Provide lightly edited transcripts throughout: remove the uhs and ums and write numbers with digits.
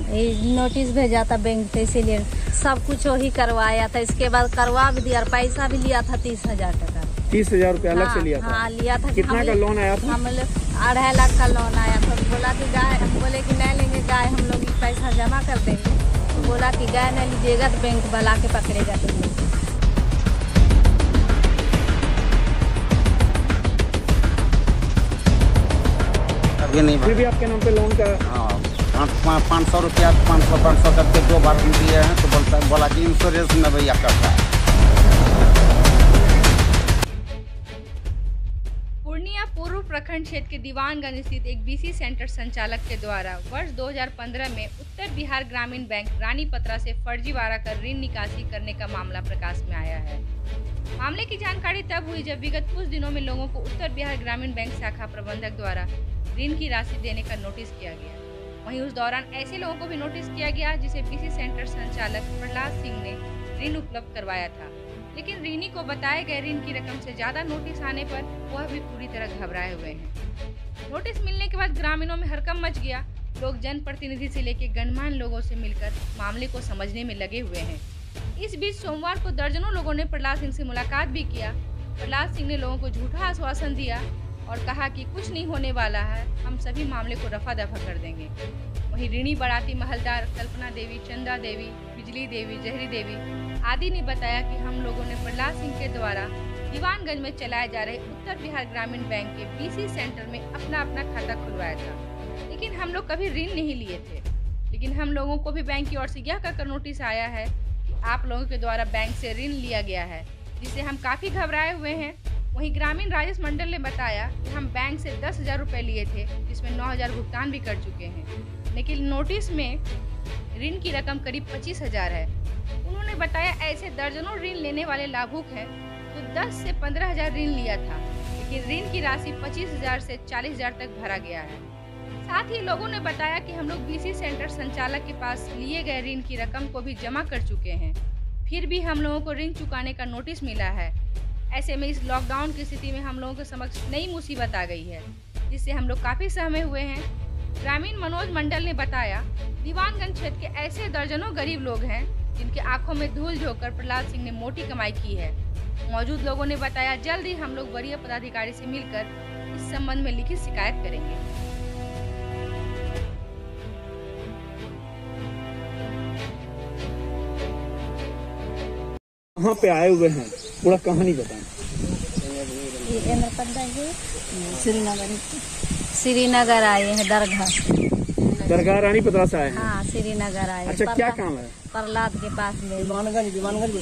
Notice भेजा था bank से, इसीलिए सब कुछ वही करवाया था। इसके बाद करवा भी दिया और पैसा भी लिया था 30,000 टका। 30,000 रुपया अलग से लिया था? हाँ लिया था। कितना का लोन आया था? हम 2.5 लाख का लोन आया था। बोला कि गाय, हम बोले कि नहीं लेंगे गाय, हम लोग पैसा जमा कर देंगे। तो बोला कि गाय नहीं लीजिएगा तो बैंक बुला के पकड़ेगा तुम लोग। फिर भी आपके नाम पे लोन का 500 रुपया 500 करके 2 बार दिए हैं। तो बोला कि इंश्योरेंस में भैया करता है। पूर्णिया पूर्व प्रखंड क्षेत्र के दीवानगंज स्थित एक बीसी सेंटर संचालक के द्वारा वर्ष 2015 में उत्तर बिहार ग्रामीण बैंक रानीपत्रा से फर्जीवाड़ा कर ऋण निकासी करने का मामला प्रकाश में आया है। मामले की जानकारी तब हुई जब विगत कुछ दिनों में लोगों को उत्तर बिहार ग्रामीण बैंक शाखा प्रबंधक द्वारा ऋण की राशि देने का नोटिस किया गया। वहीं उस दौरान ऐसे लोगों को भी नोटिस किया गया जिसे बीसी सेंटर संचालक प्रहलाद सिंह ने ऋण उपलब्ध करवाया था, लेकिन ऋणी को बताए गए ऋण की रकम से ज्यादा नोटिस आने पर वह भी पूरी तरह घबराए हुए हैं। नोटिस मिलने के बाद ग्रामीणों में हड़कंप मच गया। लोग जनप्रतिनिधि से लेकर गणमान्य लोगों से मिलकर मामले को समझने में लगे हुए हैं। इस बीच सोमवार को दर्जनों लोगों ने प्रहलाद सिंह से मुलाकात भी किया। प्रहलाद सिंह ने लोगों को झूठा आश्वासन दिया और कहा कि कुछ नहीं होने वाला है, हम सभी मामले को रफा दफा कर देंगे। वहीं ऋणी बराती महलदार कल्पना देवी, चंदा देवी, बिजली देवी, जहरी देवी आदि ने बताया कि हम लोगों ने प्रहलाद सिंह के द्वारा दीवानगंज में चलाए जा रहे उत्तर बिहार ग्रामीण बैंक के बीसी सेंटर में अपना खाता खुलवाया था, लेकिन हम लोग कभी ऋण नहीं लिए थे। लेकिन हम लोगों को भी बैंक की ओर से यह कहकर नोटिस आया है कि आप लोगों के द्वारा बैंक से ऋण लिया गया है, जिससे हम काफ़ी घबराए हुए हैं। वहीं ग्रामीण राजेश मंडल ने बताया कि हम बैंक से 10,000 रुपये लिए थे, जिसमें 9,000 भुगतान भी कर चुके हैं, लेकिन नोटिस में ऋण की रकम करीब 25,000 है। उन्होंने बताया ऐसे दर्जनों ऋण लेने वाले लाभुक हैं तो 10 से 15,000 ऋण लिया था, लेकिन ऋण की राशि 25,000 से 40,000 तक भरा गया है। साथ ही लोगों ने बताया कि हम लोग बीसी सेंटर संचालक के पास लिए गए ऋण की रकम को भी जमा कर चुके हैं, फिर भी हम लोगों को ऋण चुकाने का नोटिस मिला है। ऐसे में इस लॉकडाउन की स्थिति में हम लोगों के समक्ष नई मुसीबत आ गई है, जिससे हम लोग काफ़ी सहमे हुए हैं। ग्रामीण मनोज मंडल ने बताया दीवानगंज क्षेत्र के ऐसे दर्जनों गरीब लोग हैं जिनके आंखों में धूल झोंककर प्रहलाद सिंह ने मोटी कमाई की है। मौजूद लोगों ने बताया जल्द ही हम लोग वरीय पदाधिकारी से मिलकर इस संबंध में लिखित शिकायत करेंगे। कहाँ पे आए हुए हैं, पूरा कहानी बताएं। श्रीनगर आए हैं, दरगाह रानीपत्रा से आए हैं। हाँ श्रीनगर आए। अच्छा क्या काम है? प्रहलाद के पास में दीवानगंज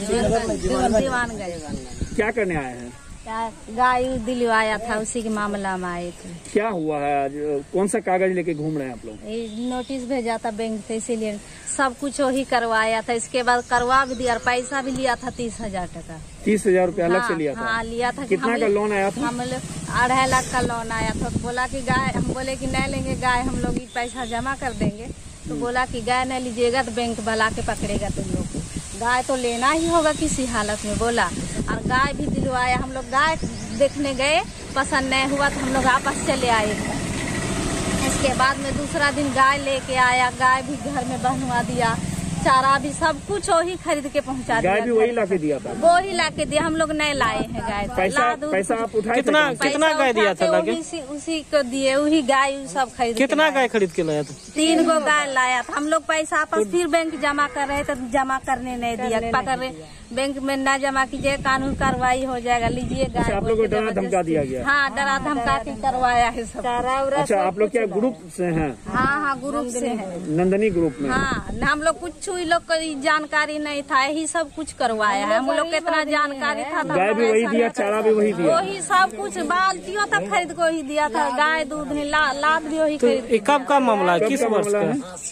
क्या करने आए हैं? गाय दिलवाया था, उसी के मामला में आए थे। क्या हुआ है आज? कौन सा कागज लेके घूम रहे हैं आप लोग? नोटिस भेजा था बैंक से, इसीलिए सब कुछ वही करवाया था। इसके बाद करवा भी दिया और पैसा भी लिया था 30,000 टका। 30,000 रुपया अलग से लिया था? हाँ लिया था। कितना का लोन आया था? हम 2.5 लाख का लोन आया था। तो बोला कि गाय, हम बोले कि नहीं लेंगे गाय, हम लोग पैसा जमा कर देंगे। तो बोला कि गाय नहीं लीजिएगा तो बैंक बुला के पकड़ेगा तुम लोग को। गाय तो लेना ही होगा किसी हालत में, बोला। और गाय भी दिलवाया। हम लोग गाय देखने गए, पसंद नहीं हुआ तो हम लोग वापस चले आए। इसके बाद में दूसरा दिन गाय लेके आया, गाय भी घर में बंधवा दिया, चारा भी सब कुछ वही खरीद के पहुंचा दिया। गाय भी वही लाके दिया था? वही लाके दिया, हम लोग नहीं लाए हैं गाय। पैसा आप उठाए? कितना गाय दिया था? उसी को दिए, वही गाय सब खरीद। कितना गाय खरीद के लाया था? 3 गो गाय लाया था। हम लोग पैसा आपस फिर बैंक जमा कर रहे थे तो जमा करने नहीं दिया। पकड़ रहे बैंक में न जमा कीजिए, कानून कार्रवाई हो जाएगा, लीजिए गाय। आप लोग को डरा धमका दिया गया? हाँ डरा धमका के करवाया है सब। अच्छा आप लोग क्या ग्रुप से हैं? हाँ ग्रुप से है, नंदनी ग्रुप में। हाँ हम लोग कुछ लोग को जानकारी नहीं था, यही सब कुछ करवाया है। हम लोग को इतना जानकारी था। गाय भी वही दिया, चारा भी वही दिया, वही सब कुछ बाल्टियों तक खरीद को ही दिया था। गाय दूध लाद भी वही खरीद। कब का मामला है? किस वर्ष का?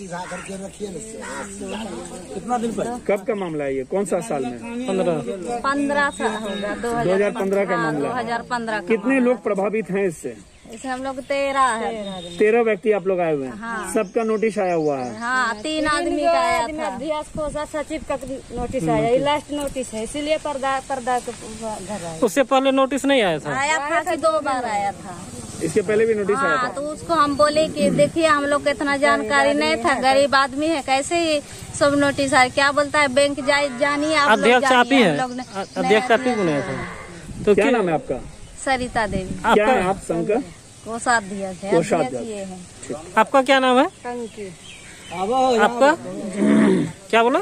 कितना दिन पर? कब का मामला है ये? कौन सा साल में? 15 साल होगा। 2015 का मामला। 2015। कितने लोग प्रभावित हैं इससे? इससे हम लोग 13 है। 13 व्यक्ति आप लोग आए हुए हैं? हाँ। सबका नोटिस आया हुआ है? हाँ 3 आदमी का आया था। अध्यक्ष कोषा सचिव का नोटिस आया, ये लास्ट नोटिस है, इसीलिए पर्दा के घर आया। उससे पहले नोटिस नहीं आया था? आया था कि 2 बार आया था। इसके पहले भी नोटिस आया हाँ, था? तो उसको हम बोले कि देखिए हम लोग को इतना जानकारी नहीं था, गरीब आदमी है, कैसे ये सब नोटिस आया। क्या बोलता है बैंक जानिए आप लोग, अध्यक्ष आप ही जानिए, है? हम लोग अध्यक्ष आप ही बनाया था? तो क्या नाम है आपका? सरिता देवी। क्या है आप संघ का? कोषाध्यक्ष है, कोषाध्यक्ष। अध्यक्ष ये है। आपका क्या नाम है? आपका क्या बोला?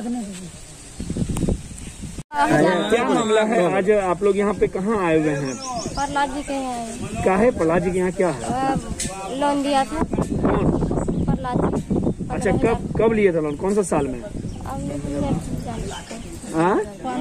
क्या मामला है? आज आप लोग यहाँ पे कहाँ आए हुए हैं? प्रहलाद जी के यहाँ क्या है प्रहलाद जी के यहाँ क्या है? लोन दिया था कौन? प्रहलाद जी। अच्छा, कब लिए थे लोन? कौन सा साल में? हाँ,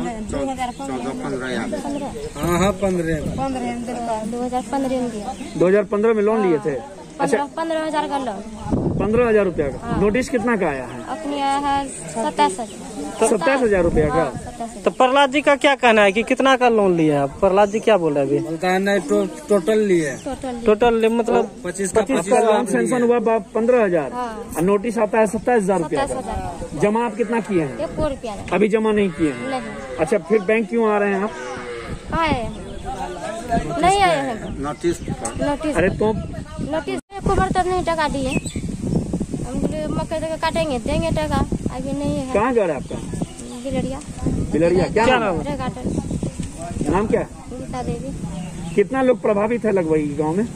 2015 में दिया। 2015 में लोन लिए थे? अच्छा, 15,000 का लोन 15,000 रुपया का। नोटिस कितना का आया है? अपनी आया है 27,000। 27,000 रुपया का। 27,000। तो प्रहलाद जी का क्या कहना है कि कितना का लोन लिया है? प्रहलाद जी क्या बोल रहे हैं अभी? टोटल लिए टोटल मतलब 25 का लोन सैंक्शन हुआ 15,000 और नोटिस आता है 27,000 रुपया का। 27,000 जमा आप कितना किए हैं? 1 रुपया नहीं। अभी जमा नहीं किए हैं? नहीं। अच्छा, फिर बैंक क्यों आ रहे हैं आप? कहाँ आए हैं? नहीं आए हैं नोटिस नोटिस। अरे तो नोटिस को बर्तन नहीं टका दिए। हम बोले मकई काटेंगे, देंगे टका, अभी नहीं है। कहाँ घर है आपका? बिलरिया। बिलरिया। क्या नाम? गार्डन। नाम क्या है? गीता देवी। कितना लोग प्रभावित है लगभग गाँव में?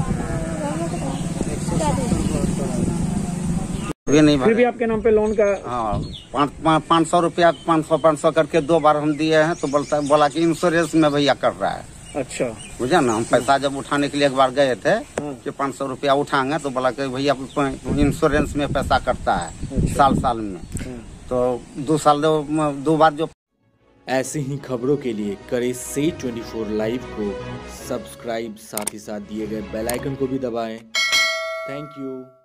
भी नहीं फिर भी भरे। आपके नाम पे लोन का? हाँ, 500 रुपया 500 करके 2 बार हम दिए हैं, तो बोला कि इंश्योरेंस में भैया कर रहा है। अच्छा, बुझा ना। हम पैसा जब उठाने के लिए एक बार गए थे कि 500 रुपया उठाएंगे, तो बोला कि भैया इंश्योरेंस में पैसा कटता है साल में। तो 2 बार जो। ऐसे ही खबरों के लिए करें से 24 लाइव को सब्सक्राइब, साथ ही साथ दिए गए बेल आइकन को भी दबाएं। Thank you.